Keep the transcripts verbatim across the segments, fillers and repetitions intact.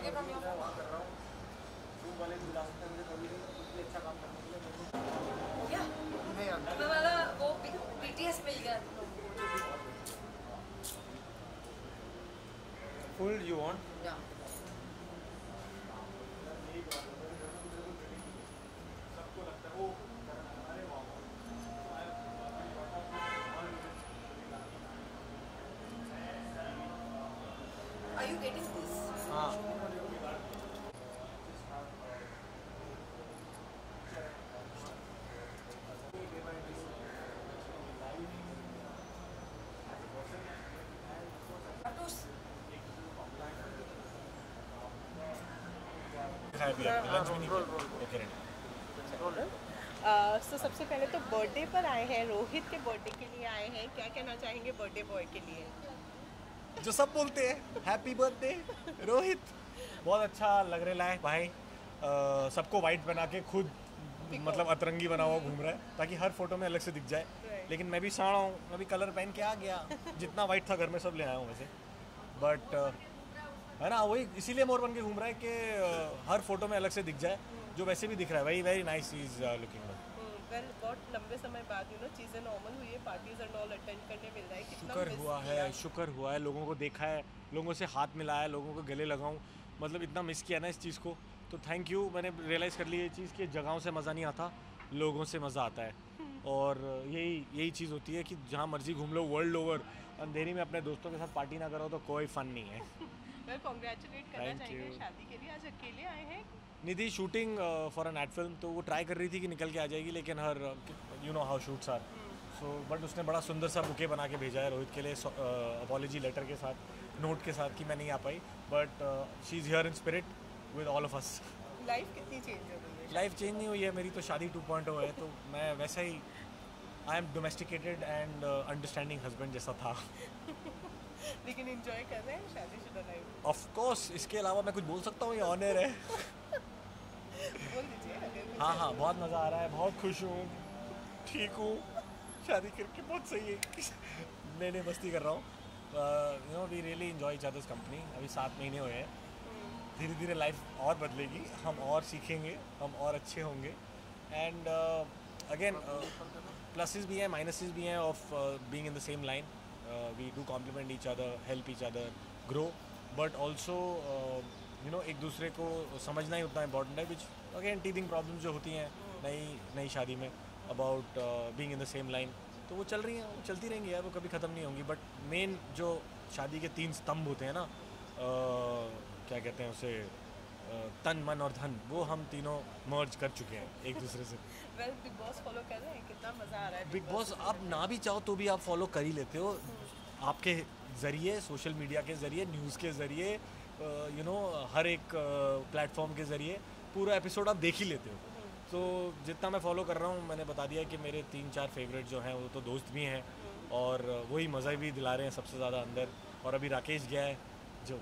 away from your phone. कर रहा हूँ रूम वाले भी ला सकते हैं मुझे कभी भी इतने अच्छा काम करने के लिए हो गया नहीं आता मैं वाला वो पीटीएस मिल गया फुल यू वांट या सबको लगता है वो Are you getting this? हाँ लंच भी नहीं ओके सो सबसे पहले तो बर्थडे पर आए हैं, रोहित के बर्थडे के लिए आए हैं। क्या कहना चाहेंगे बर्थडे बॉय के लिए? जो सब बोलते हैं हैप्पी बर्थडे रोहित। बहुत अच्छा लग रहा है भाई। आ, सबको वाइट बना के खुद मतलब अतरंगी बना हुआ घूम रहा है ताकि हर फोटो में अलग से दिख जाए। लेकिन मैं भी साड़ा हूँ, मैं भी कलर पहन के आ गया। जितना वाइट था घर में सब ले आया हूँ वैसे। बट है ना वही इसीलिए मोर बन के घूम रहा है कि हर फोटो में अलग से दिख जाए जो वैसे भी दिख रहा है। Very very nice is looking. Well बहुत लंबे समय बाद यू नो चीज़ें नॉर्मल हुई है, पार्टीज एंड ऑल अटेंड करने मिल रहा है। कितना शुक्र miss हुआ किया। है, शुक्र हुआ है। लोगों को देखा है, लोगों से हाथ मिलाया है, लोगों को गले लगाऊं, मतलब इतना मिस किया ना इस चीज़ को। तो थैंक यू। मैंने रियलाइज़ कर ली ये चीज़ कि जगहों से मज़ा नहीं आता, लोगों से मज़ा आता है। और यही यही चीज़ होती है कि जहाँ मर्जी घूम लो वर्ल्ड ओवर, अंधेरी में अपने दोस्तों के साथ पार्टी ना करो तो कोई फ़न नहीं है। वेल कांग्रेचुलेट करना Thank चाहेंगे you. शादी के लिए। आज अकेले आए हैं? Nidhi shooting for an ad film, तो वो ट्राई कर रही थी कि निकल के आ जाएगी, लेकिन हर you know how shoots are. So but उसने बड़ा सुंदर सा बुके बना के भेजा है रोहित के लिए, अपॉलॉजी लेटर के साथ, नोट के साथ कि मैं नहीं आ पाई। But she is here in spirit with all of us. Life कितनी चेंज हो गई है? लाइफ चेंज नहीं हुई है मेरी, तो शादी टू पॉइंट ओ है। तो मैं वैसा ही I am domesticated and understanding husband जैसा था। लेकिन एंजॉय कर रहे हैं शादीशुदा लाइफ? ऑफ कोर्स, इसके अलावा मैं कुछ बोल सकता हूँ? ये ऑनर है। बोल दीजिए अगर कुछ हाँ है हाँ तो। बहुत मज़ा आ रहा है, बहुत खुश हूँ, ठीक हूँ, शादी करके बहुत सही है। नई नई मस्ती कर रहा हूँ। You know we really enjoy each other's company. अभी सात महीने हुए हैं, धीरे धीरे लाइफ और बदलेगी, हम और सीखेंगे, हम और अच्छे होंगे। एंड अगेन प्लसेस भी हैं, माइनसेस भी हैं of being in the same line. We do compliment each other, help each other grow, but also you know एक दूसरे को समझना ही उतना इम्पोर्टेंट है। विच अगेन टीथिंग प्रॉब्लम्स जो होती हैं नई नई शादी में about being in the same line, तो वो चल रही हैं, वो चलती रहेंगी यार, वो कभी ख़त्म नहीं होंगी। बट मेन जो शादी के तीन स्तंभ होते हैं ना, uh, क्या कहते हैं उसे, uh, तन मन और धन, वो हम तीनों मर्ज कर चुके हैं एक दूसरे से। वेल बिग बॉस फॉलो कर रहे हैं? कितना मजा आ रहा है बिग बॉस आप ना भी चाहो तो भी आप फॉलो कर ही लेते हो, आपके ज़रिए, सोशल मीडिया के ज़रिए, न्यूज़ के ज़रिए, यू नो हर एक प्लेटफॉर्म के ज़रिए पूरा एपिसोड आप देख ही लेते हो। तो जितना मैं फॉलो कर रहा हूँ, मैंने बता दिया कि मेरे तीन चार फेवरेट जो हैं वो तो दोस्त भी हैं और वही मज़ा भी दिला रहे हैं सबसे ज़्यादा अंदर। और अभी राकेश गया है जो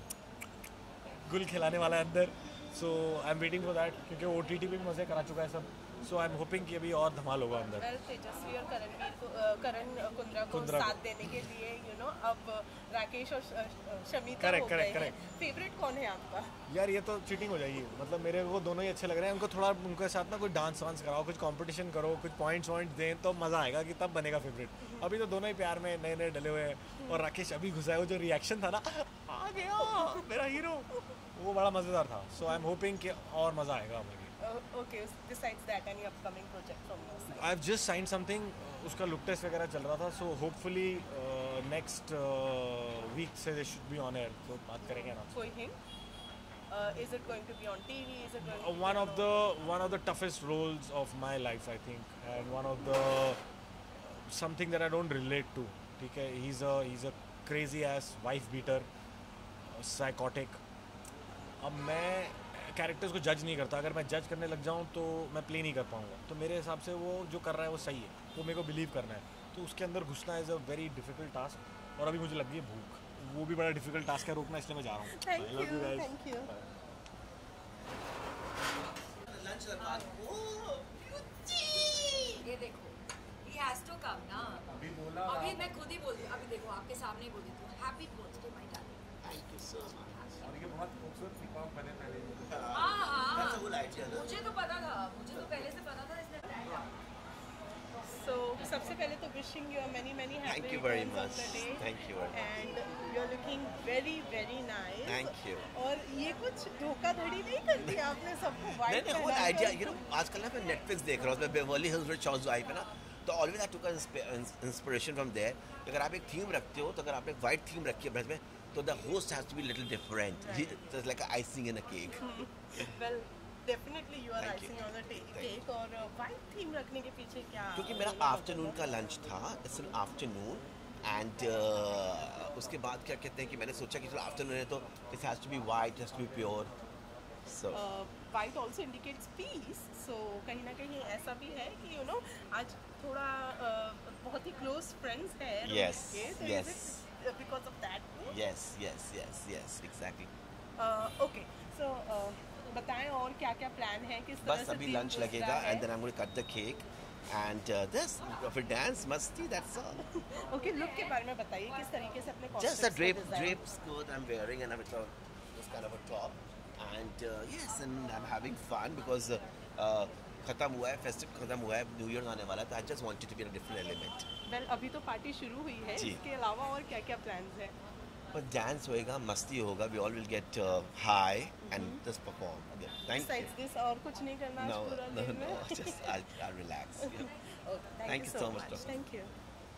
गुल खिलाने वाला है अंदर, so I am waiting for that, क्योंकि ओ टी टी पे भी मज़े करा चुका है सब। सो आई एम होपिंग कि अभी और धमाल होगा अंदर। वेल तेजस्वी और करणवीर को अ, करण कुंद्रा को कुंद्रा को। साथ देने के लिए यू नो अब राकेश और श- श- शमिता Correct, हो गए correct, हैं। correct. फेवरेट कौन है आपका? यार ये तो चीटिंग हो जाएगी, मतलब मेरे को दोनों ही अच्छे लग रहे हैं। उनको थोड़ा उनके साथ ना कोई डांस वांस कराओ, कुछ कंपटीशन करो, कुछ पॉइंट्स वॉइंट्स दें तो मज़ा आएगा, कि तब बनेगा फेवरेट। अभी तो दोनों ही प्यार में नए नए डले हुए हैं। और राकेश अभी घुसा है, वो जो रिएक्शन था ना, आ गया मेरा हीरो, वो बड़ा मज़ेदार था। सो आई एम होपिंग कि और मज़ा आएगा हमें। Okay, besides that any upcoming project from your side? I have just sign something, उसका लुक टेस्ट वगैरह चल रहा था। सो होपफुली नेक्स्ट वीक से they should be on air, तो बात करेंगे ना। कोई हिंट? Is it going to be on TV? Is it going to one of the one of the toughest roles of my life, I think, and one of the something that I don't relate to. ठीक है, he's a he's a crazy ass wife beater, psychotic. अब मैं characters को जज नहीं करता, अगर मैं जज करने लग जाऊँ तो मैं प्ले नहीं कर पाऊँगा। तो मेरे हिसाब से वो जो कर रहा है वो सही है, वो मेरे को बिलीव करना है, तो उसके अंदर घुसना is a very difficult task. और अभी मुझे लग गई है भूख, वो भी बड़ा डिफिकल्ट टास्क है रोकना, इसलिए मैं जा रहा हूँ। Thank I love you, you guys. Thank you. ये देखो he has to come ना। अभी बोला, अभी मैं खुद ही बोल दी, अभी देखो आपके सामने ही बोल देती हूँ happy birthday my darling. Thank you so much. और ये बहुत हाँ हाँ That's a good idea, no? मुझे तो पता था मुझे तो पहले से पता था इसने बताया So सबसे पहले तो wishing you many many happy Thank you very returns of much. the day. Thank you very much. And you're looking very very nice. Thank you. और ये कुछ धोखाधड़ी नहीं करती आपने सबको नहीं white नहीं, whole idea, you know, आजकल ना मैं Netflix देख रहा हूँ, उसमें बेवर्ली हिल्स में चॉइस आई पे ना, तो always I took inspiration from there. अगर आप एक थीम रखते हो, तो अगर आपने वाइट थीम रखी है ब्रेथ में, तो the host has to be little different. It's like icing in a cake. Well, definitely you are Thank you. icing on the ta- Thank cake. और white theme रखने के पीछे क्या? क्योंकि मेरा मतलब आफ्टरनून होता का लंच था, इट्स एन आफ्टरनून, एंड उसके बाद क्या कहते हैं कि मैंने सोचा कि चलो आफ्टरनून है तो it has to be white, has to be pure. So है? Uh, white also indicates peace. So कहीं ना कहीं ऐसा भी है कि you know आज थोड़ा uh, बहुत ही close friends है रोहित Yes, के, तो yes. is it uh, because of that too? Yes yes yes yes exactly. Uh, okay, so uh, बताएं और क्या क्या प्लान है, किस तरह बस से अभी theme लंच गुजरा लगेगा है? And then I am going to cut the cake and this फिर डांस मस्ती, दैट्स ऑल. Okay, look के बारे में बताइए किस तरीके से अपने Just a costumes को drape design- drape skirt I'm wearing and with a this kind of a top, and uh, yes, and I'm having fun because uh, uh, खत्म हुआ है, फेस्टिव खत्म हुआ है, न्यू ईयर आने वाला है, तो I just wanted to be in a different element. Well, अभी तो पार्टी शुरू हुई है, जी. इसके अलावा और क्या क्या प्लान्स है? पर डांस होएगा, मस्ती होगा, we all will get uh, high and just perform. Okay, thank you. Besides this और कुछ नहीं करना आज No, पूरा no, दिन no, में? just I'll, I'll relax. Yeah. Okay, thank, Thank you you so so much, much. Doctor. Thank you.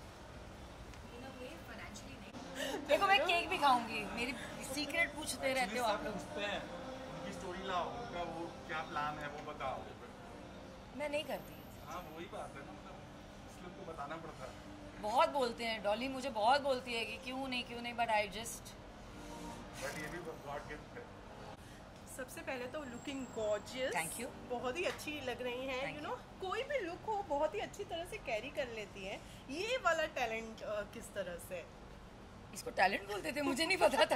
In a way financially नहीं देखो मैं केक भी खाऊंगी मेरी सीक्रेट पूछते रहते हो आप लोग उनकी स्टोरी लाओ, उनका वो क्या प्लान है वो बताओ. मैं नहीं करती हाँ वही बात है ना, मतलब इसलिए तो बताना पड़ता है. बहुत बोलते हैं डॉली मुझे बहुत बोलती है कि क्यों नहीं क्यों नहीं बट आई जस्ट बट ये भी गॉड गिफ्ट है. सबसे पहले तो लुकिंग गॉर्जियस, Thank you. बहुत ही अच्छी लग रही हैं. Thank यू नो कोई भी लुक हो बहुत ही अच्छी तरह से कैरी कर लेती हैं. ये वाला टैलेंट किस तरह से? इसको टैलेंट बोलते थे मुझे नहीं पता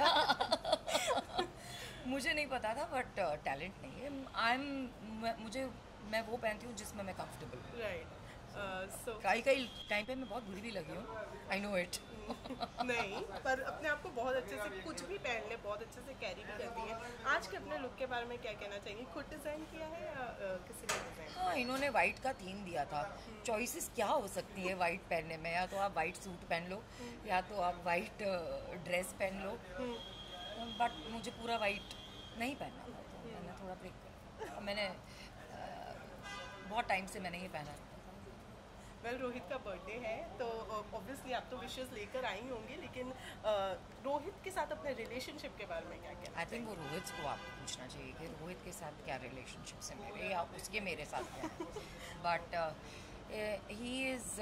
था मुझे नहीं पता था बट टैलेंट नहीं है. आई एम मुझे मैं वो पहनती हूँ जिसमें मैं कंफर्टेबल हूँ. राइट. सो कई कई टाइम पे मैं बहुत बुरी भी लगी हूँ आई नो इट नहीं, पर अपने आप को बहुत अच्छे से कुछ भी पहन ले, बहुत अच्छे से कैरी भी करती है. आज के अपने लुक के बारे में क्या कहना चाहिए? खुद डिजाइन किया है या uh, किसी ने डिजाइन? हाँ इन्होंने वाइट का थीम दिया था. चॉइसेस क्या हो सकती है वाइट पहनने में? या तो आप वाइट सूट पहन लो या तो आप वाइट ड्रेस पहन लो, बट मुझे पूरा वाइट नहीं पहनना था तो मैंने थोड़ा ब्रेक कर मैंने अ, बहुत टाइम से मैंने ये पहना. वेल well, रोहित का बर्थडे है तो ऑब्वियसली आप तो विशेस लेकर आई होंगी, लेकिन uh, रोहित के साथ अपने रिलेशनशिप के बारे में क्या कहना? आई थिंक वो रोहित को आपको पूछना चाहिए कि रोहित के साथ क्या रिलेशनशिप है मेरे या उसके मेरे साथ क्या है. बट ही इज़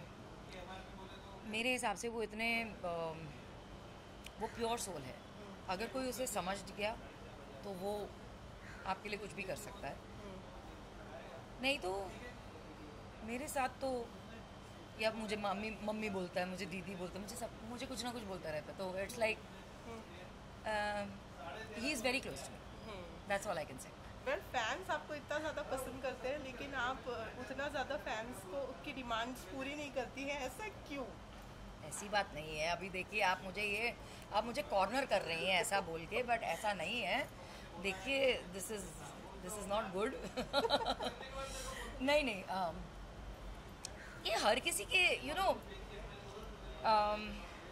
मेरे हिसाब से वो इतने um, वो प्योर सोल है. अगर कोई उसे समझ गया तो वो आपके लिए कुछ भी कर सकता है. नहीं तो मेरे साथ तो या मुझे मम्मी मम्मी बोलता है, मुझे दीदी बोलता है, मुझे सब मुझे कुछ ना कुछ बोलता रहता है. तो it's like he is very close to me, that's all I can say. Well fans आपको इतना ज़्यादा पसंद करते हैं लेकिन आप uh, उतना ज़्यादा फैंस को की डिमांड्स पूरी नहीं करती हैं, ऐसा क्यों? ऐसी बात नहीं है. अभी देखिए आप मुझे ये आप मुझे कॉर्नर कर रही हैं ऐसा बोल के, बट ऐसा नहीं है. देखिए this is this is not good. नहीं नहीं um, ये हर किसी के यू you नो know, um,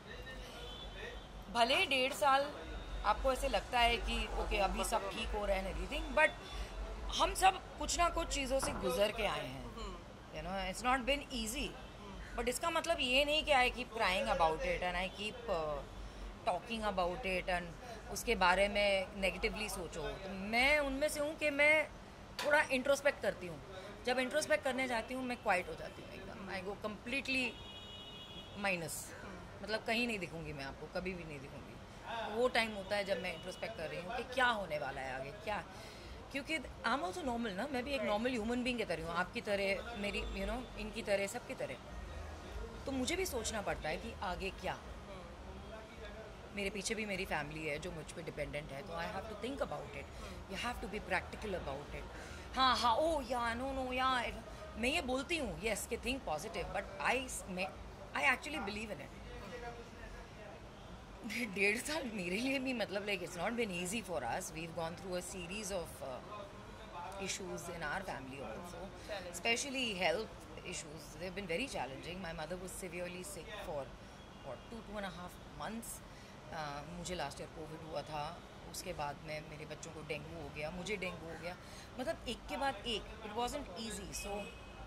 भले ही डेढ़ साल आपको ऐसे लगता है कि ओके अभी सब ठीक हो रहा है एवरीथिंग, बट हम सब कुछ ना कुछ चीज़ों से गुजर के आए हैं. You know it's not been easy, but इसका मतलब ये नहीं कि I keep crying about it and I keep talking about it एंड उसके बारे में नेगेटिवली सोचो. तो मैं उनमें से हूँ कि मैं थोड़ा इंट्रोस्पेक्ट करती हूँ. जब इंट्रोस्पेक्ट करने जाती हूँ मैं क्वाइट हो जाती हूँ एकदम. आई गो कम्प्लीटली माइनस, मतलब कहीं नहीं दिखूंगी मैं आपको, कभी भी नहीं दिखूंगी. वो टाइम होता है जब मैं इंट्रोस्पेक्ट कर रही हूँ कि क्या होने वाला है आगे क्या, क्योंकि आई एम ऑल्सो नॉर्मल ना. मैं भी एक नॉर्मल ह्यूमन बीइंग की तरह हूँ, आपकी तरह, मेरी यू you नो know, इनकी तरह, सबकी तरह. तो मुझे भी सोचना पड़ता है कि आगे क्या. मेरे पीछे भी मेरी फैमिली है जो मुझ पर डिपेंडेंट है, तो I have to think about it. You have to be practical about it. हाँ हाँ ओ या नो नो या मैं ये बोलती हूँ येस कि think positive, but I I actually believe in it. डेढ़ साल मेरे लिए भी मतलब like it's not been easy for us. We have gone through a series of issues in our family also, especially health issues. They've been very challenging. My mother was severely sick for what two two and a half months. uh, मुझे last year Covid हुआ था, उसके बाद में मेरे बच्चों को dengue हो गया, मुझे डेंगू हो गया, मतलब एक के बाद एक. It wasn't easy. सो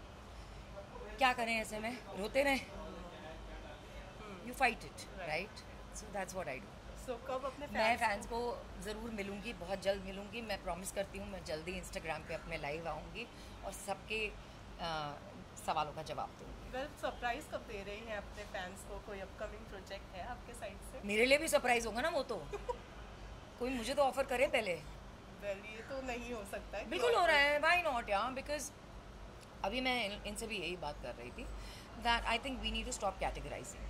क्या करें ऐसे में, रोते रहें. You fight it, right? So that's what I do. So, कब अपने मैं fans फैंस को ज़रूर मिलूंगी, बहुत जल्द मिलूंगी. मैं प्रॉमिस करती हूँ मैं जल्दी इंस्टाग्राम पे अपने लाइव आऊँगी और सबके आ, सवालों का जवाब दूँगी. वेल सरप्राइज कब दे रही हैं अपने फैंस को? कोई अपकमिंग प्रोजेक्ट है आपके साइड से? मेरे लिए भी सरप्राइज होगा ना वो तो. कोई मुझे तो ऑफर करे पहले. वेल ये तो नहीं हो सकता है. बिल्कुल हो रहा है, व्हाई नॉट यार. बिकॉज अभी मैं इन- इनसे भी यही बात कर रही थी that I think we need to stop categorising.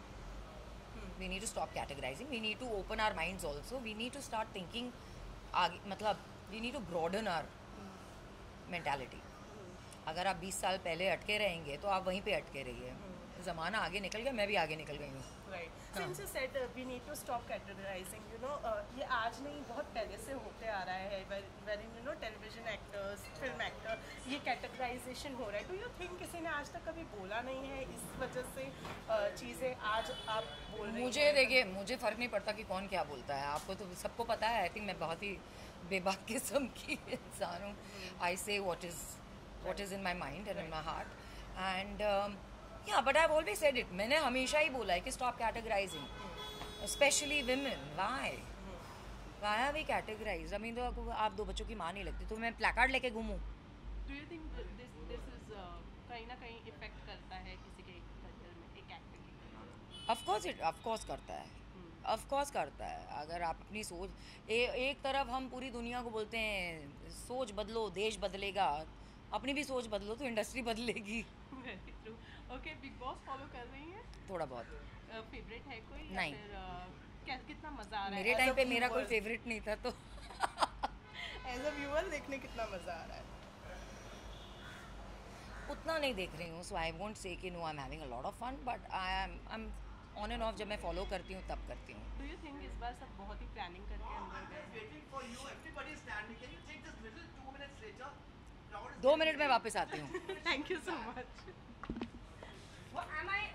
We need to stop categorizing. We need to open our minds also. We need to start thinking आगे, मतलब we need to broaden our mentality. अगर आप बीस साल पहले अटके रहेंगे तो आप वहीं पे अटके रहिए. ज़माना आगे निकल गया, मैं भी आगे निकल गई हूँ. Right. Since you said uh, we need to stop categorizing, you know, uh, ये आज नहीं बहुत पहले से होते आ रहा है. where- wherein you know television actors, film actor, ये categorization हो रहा है. Do you think किसी ने आज तक कभी बोला नहीं है इस वजह से uh, चीज़ें आज आप बोल रही मुझे हैं? देखिए, मुझे फ़र्क नहीं पड़ता कि कौन क्या बोलता है. आपको तो सबको पता है. आई थिंक मैं बहुत ही बेबाक किस्म की इंसान हूँ. I say what is what is in my mind and in my heart. And या but I have always said it. मैंने हमेशा ही बोला है कि stop categorising, specially women. Why why are we categorise? I mean तो आप दो बच्चों की माँ नहीं लगती तो मैं प्लाकार्ड लेके घूमूँ? Do you think that this this is uh, कहीं ना कहीं इफेक्ट करता है किसी के करियर में, एक एक्टर की? Of course it of course करता है. ऑफ कोर्स करता है. अगर आप अपनी सोच ए, एक तरफ हम पूरी दुनिया को बोलते हैं सोच बदलो देश बदलेगा, अपनी भी सोच बदलो तो इंडस्ट्री बदलेगी. Very true. Okay, Bigg Boss follow कर रही हैं? थोड़ा बहुत. फेवरेट है कोई या नहीं. फिर uh, क्या कितना मजा आ रहा है? मेरे टाइम पे मेरा कोई फेवरेट नहीं था तो एज अ व्यूअर देखने कितना मजा आ रहा है? उतना नहीं देख रही हूँ. सो आई वोंट से कि no I am having a lot of fun, but I am I am on and off. जब मैं फॉलो करती हूँ तब करती हूँ. डू यू थिंक इस बार सब बहुत ही प्लानिंग करके अंदर गए? Waiting for you, everybody is standing. Can you take this little two minutes later? Crowd is दो मिनट में वापस आती हूँ. Thank you so much. Am I